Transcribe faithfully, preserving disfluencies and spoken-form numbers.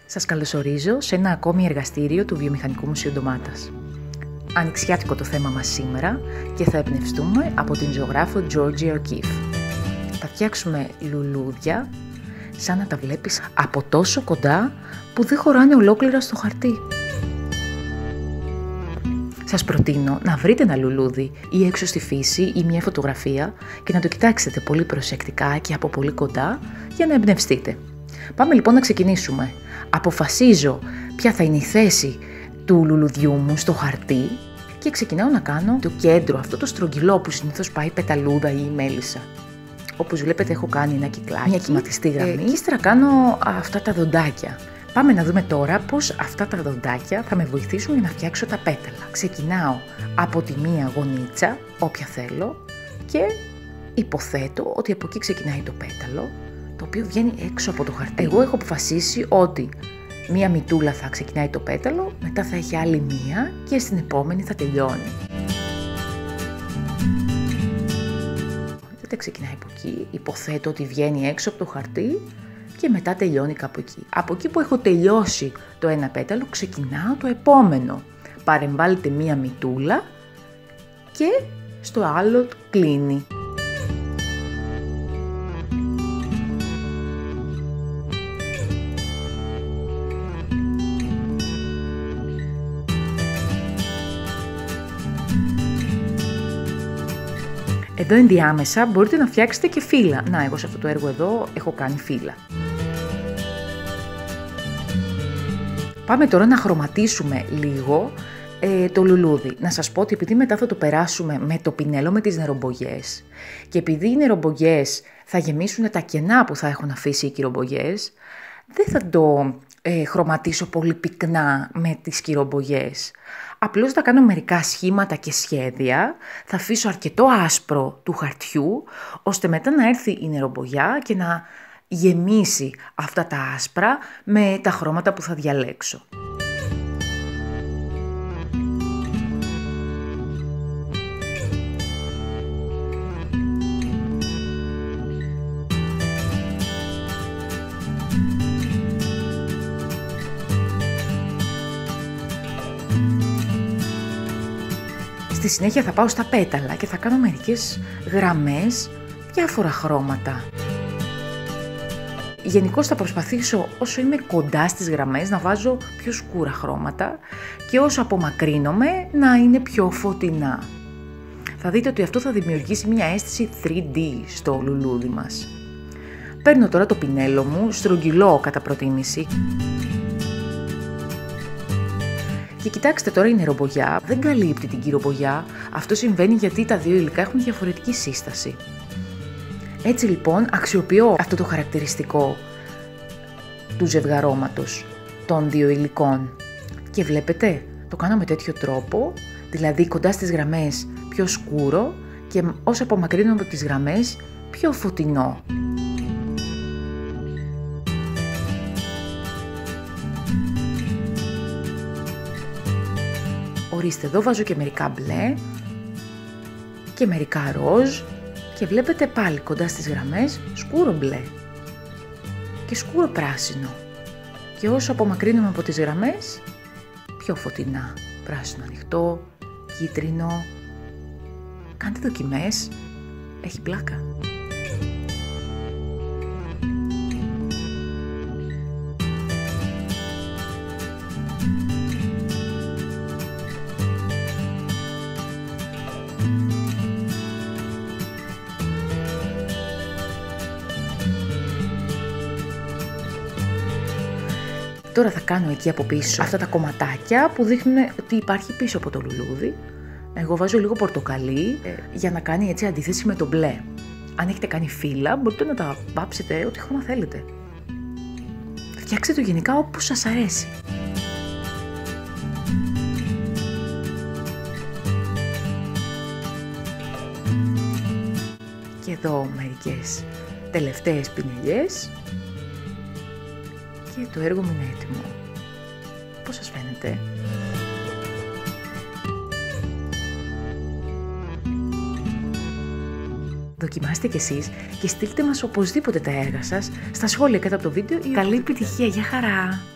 Σας καλωσορίζω σε ένα ακόμη εργαστήριο του Βιομηχανικού Μουσείου Ντομάτας. Ανοιξιάτικο το θέμα μας σήμερα και θα εμπνευστούμε από την ζωγράφο Georgia O'Keeffe. Θα φτιάξουμε λουλούδια σαν να τα βλέπεις από τόσο κοντά που δεν χωράνε ολόκληρα στο χαρτί. Σας προτείνω να βρείτε ένα λουλούδι ή έξω στη φύση ή μια φωτογραφία και να το κοιτάξετε πολύ προσεκτικά και από πολύ κοντά για να εμπνευστείτε. Πάμε λοιπόν να ξεκινήσουμε. Αποφασίζω ποια θα είναι η θέση του λουλουδιού μου στο χαρτί και ξεκινάω να κάνω το κέντρο, αυτό το στρογγυλό που συνήθως πάει η πεταλούδα ή η μέλισσα. Όπως βλέπετε έχω κάνει ένα κυκλάκι, μια κυματιστή γραμμή ε, και ύστερα κάνω αυτά τα δοντάκια. Πάμε να δούμε τώρα πώς αυτά τα δοντάκια θα με βοηθήσουν για να φτιάξω τα πέταλα. Ξεκινάω από τη μία γωνίτσα, όποια θέλω, και υποθέτω ότι από εκεί ξεκινάει το πέταλο, το οποίο βγαίνει έξω από το χαρτί. Εγώ έχω αποφασίσει ότι μία μητούλα θα ξεκινάει το πέταλο, μετά θα έχει άλλη μία και στην επόμενη θα τελειώνει. Δεν ξεκινάει από εκεί, υποθέτω ότι βγαίνει έξω από το χαρτί και μετά τελειώνει κάπου εκεί. Από εκεί που έχω τελειώσει το ένα πέταλο, ξεκινάω το επόμενο. Παρεμβάλλεται μία μητούλα και στο άλλο κλείνει. Εδώ ενδιάμεσα μπορείτε να φτιάξετε και φύλλα. Να, εγώ σε αυτό το έργο εδώ έχω κάνει φύλλα. Πάμε τώρα να χρωματίσουμε λίγο ε, το λουλούδι. Να σας πω ότι επειδή μετά θα το περάσουμε με το πινέλο με τις νερομπογιές και επειδή οι νερομπογιές θα γεμίσουν τα κενά που θα έχουν αφήσει οι κυρομπογιές, δεν θα το ε, χρωματίσω πολύ πυκνά με τις κυρομπογιές. Απλώς θα κάνω μερικά σχήματα και σχέδια, θα αφήσω αρκετό άσπρο του χαρτιού, ώστε μετά να έρθει η νερομπογιά και να γεμίσει αυτά τα άσπρα με τα χρώματα που θα διαλέξω. Στη συνέχεια θα πάω στα πέταλα και θα κάνω μερικές γραμμές, διάφορα χρώματα. Γενικώς θα προσπαθήσω όσο είμαι κοντά στις γραμμές να βάζω πιο σκούρα χρώματα και όσο απομακρύνομαι να είναι πιο φωτεινά. Θα δείτε ότι αυτό θα δημιουργήσει μια αίσθηση θρι ντι στο λουλούδι μας. Παίρνω τώρα το πινέλο μου, στρογγυλό κατά προτίμηση. Και κοιτάξτε τώρα, η νερομπογιά δεν καλύπτει την κυρομπογιά. Αυτό συμβαίνει γιατί τα δύο υλικά έχουν διαφορετική σύσταση. Έτσι λοιπόν αξιοποιώ αυτό το χαρακτηριστικό του ζευγαρώματος των δύο υλικών. Και βλέπετε, το κάνω με τέτοιο τρόπο, δηλαδή κοντά στις γραμμές πιο σκούρο και όσο απομακρύνω από τις γραμμές πιο φωτεινό. Ορίστε, εδώ βάζω και μερικά μπλε και μερικά ροζ και βλέπετε πάλι κοντά στις γραμμές σκούρο μπλε και σκούρο πράσινο και όσο απομακρύνουμε από τις γραμμές πιο φωτεινά, πράσινο ανοιχτό, κίτρινο. Κάντε δοκιμές, έχει πλάκα. Τώρα θα κάνω εκεί από πίσω αυτά τα κομματάκια που δείχνουν ότι υπάρχει πίσω από το λουλούδι. Εγώ βάζω λίγο πορτοκαλί ε, για να κάνει έτσι αντίθεση με το μπλε. Αν έχετε κάνει φύλλα μπορείτε να τα βάψετε ό,τι χρώμα θέλετε. Φτιάξτε το γενικά όπως σας αρέσει. Και εδώ μερικές τελευταίες πινελιές. Και το έργο μου είναι έτοιμο. Πώς σας φαίνεται? Δοκιμάστε κι εσείς και στείλτε μας οπωσδήποτε τα έργα σας στα σχόλια κάτω από το βίντεο. Καλή επιτυχία, για χαρά!